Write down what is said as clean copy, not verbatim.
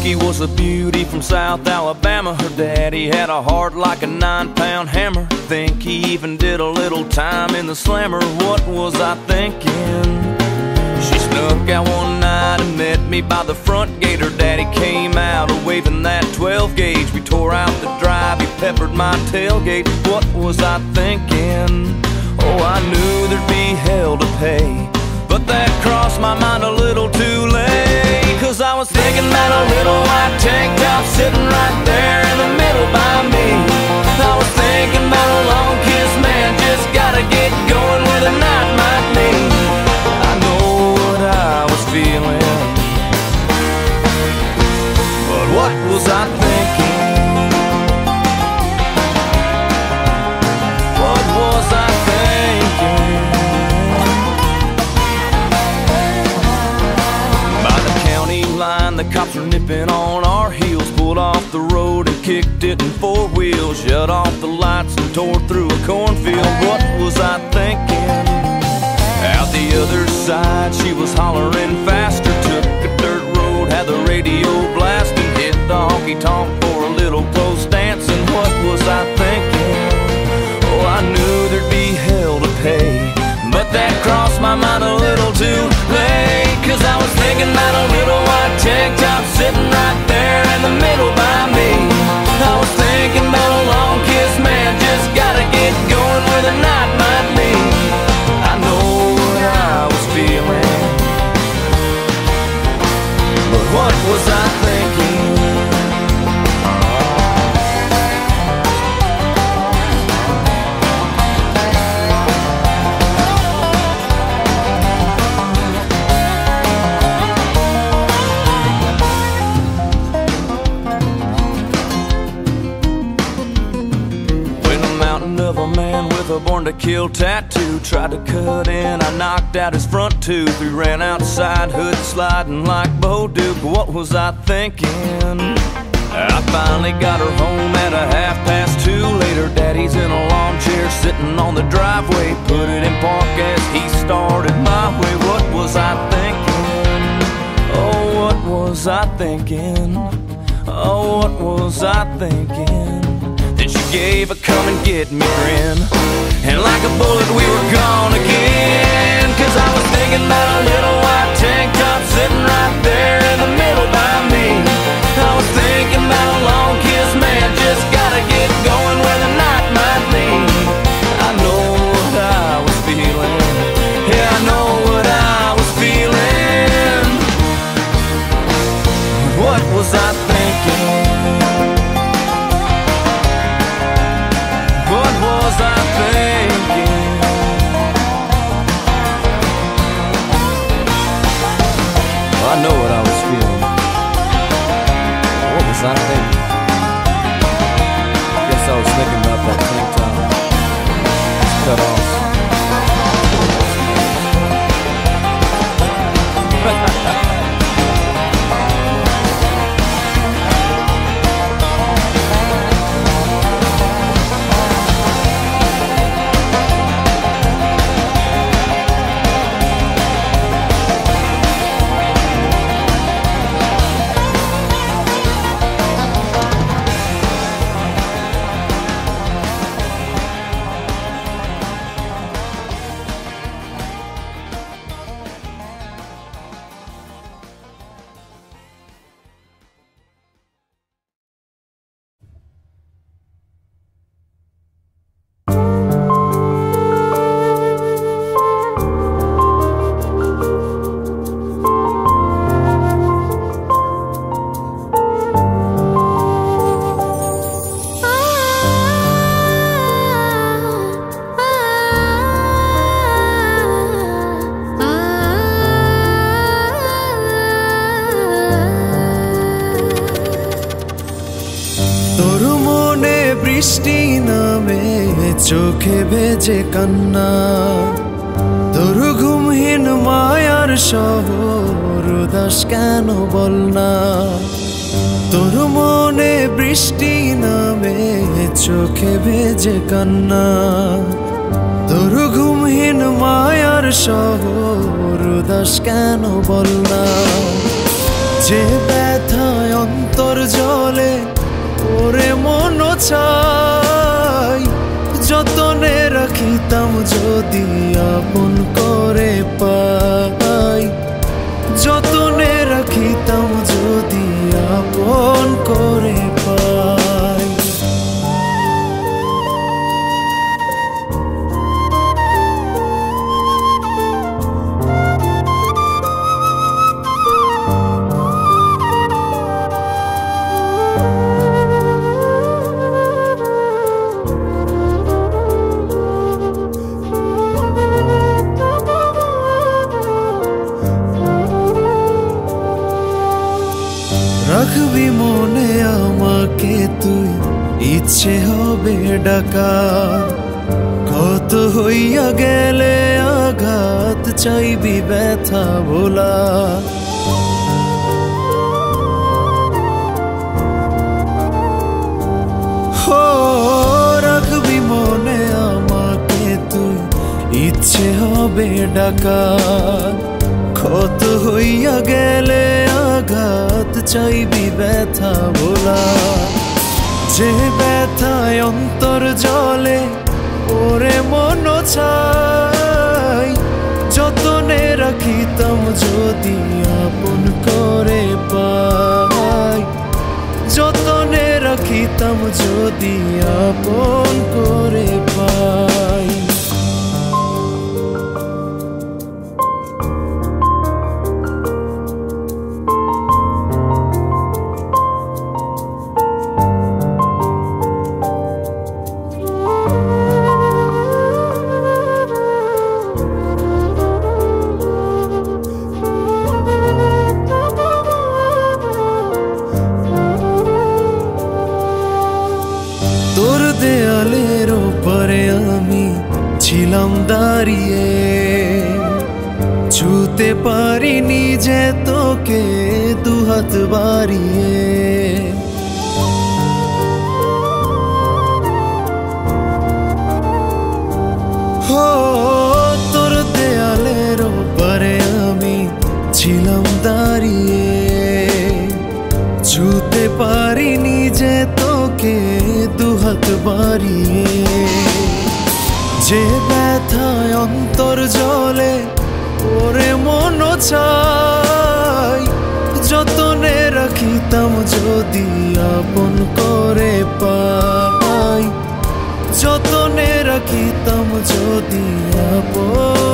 Becky was a beauty from South Alabama. Her daddy had a heart like a 9-pound hammer. Think he even did a little time in the slammer. What was I thinking? She snuck out one night and met me by the front gate. Her daddy came out waving that 12 gauge. We tore out the drive, he peppered my tailgate. What was I thinking? Oh, I knew there'd be hell to pay, but that crossed my mind a little too late. Cause I was thinking about a little white tank top sitting right there in the middle by me. I was thinking about a long kiss, man, just gotta get going where the night might lead. I know what I was feeling, but what was I thinking? What was I thinking? By the county line, the cops were nipping on our heels. Pulled off the road and kicked it in 4 wheels. Shut off the lights and tore through a cornfield. What was I thinking? Out the other side, she was hollering faster. Took a dirt road, had the radio blasting. Hit the honky-tonk for a little close dancing. What was I thinking? Oh, I knew there'd be hell to pay, but that crossed my mind a little too late. Cause I was thinking about a little white tank top sitting right there in the middle by me. I was thinking about a long kiss, man, just gotta get going where the night might lead. I know what I was feeling, but what was I thinking? Of a man with a born to kill tattoo tried to cut in, I knocked out his front tooth. We ran outside, hood sliding like Bo Duke. What was I thinking? I finally got her home at a 2:30. Later, daddy's in a lawn chair sitting on the driveway. Put it in park as he started my way. What was I thinking? Oh, what was I thinking? Oh, what was I thinking? Then she gave a come and get me grin, and like a bullet we were gone again. Cause I was thinking about a little white tank top sitting right there in the middle by me. I was thinking about a long kiss, man, just gotta get going where the night might lead. I know what I was feeling, yeah, I know what I was feeling. What was I thinking? What was I thinking? Well, I know what I was feeling. What was I thinking? I guess I was thinking about that tank top. It's cut off. বৃষ্টি নামে চোখে ভেজে কান্না, তোর ঘুমহীন মায়ার শহর উদাস কেন বল না। তোর মনে বৃষ্টি নামে চোখে ভেজে কান্না, তোর ঘুমহীন মায়ার শহর উদাস কেন বল না। যে ব্যথায় অন্তর জলে ওরে মন চাই যতনে রাখিতাম যদি আপন করে পাই যতনে রাখিতাম যদি আপন করে পাই রাখবি মনে আমাকে তুই ইচ্ছে হবে ডাকা কত হইয়া গেলে আঘাত চাইবি ব্যথা ভোলা হো রাখবি মনে আমাকে তুই ইচ্ছে হবে ডাকা কত হইয়া গেলে আঘাত চাইবি ব্যথা ভোলা যে ব্যথায় অন্তর জলে ওরে মন চাই যতনে রাখিতাম যদি আপন করে পাই যতনে রাখিতাম যদি আপন করে পাই তোর দেয়ালের ওপারে আমি ছিলাম দাঁড়িয়ে ছুতে পারিনি যে তোকে দুহাত বাড়িয়ে হো তোর দেয়ালের ওপারে আমি ছিলাম দাঁড়িয়ে ছুতে পারিনি যে তোকে দুহাত বাড়িয়ে যে ব্যথায় অন্তর জলে ওরে মন চাই যতনে রাখিতাম যদি আপন করে পাই যতনে রাখিতাম যদি আপন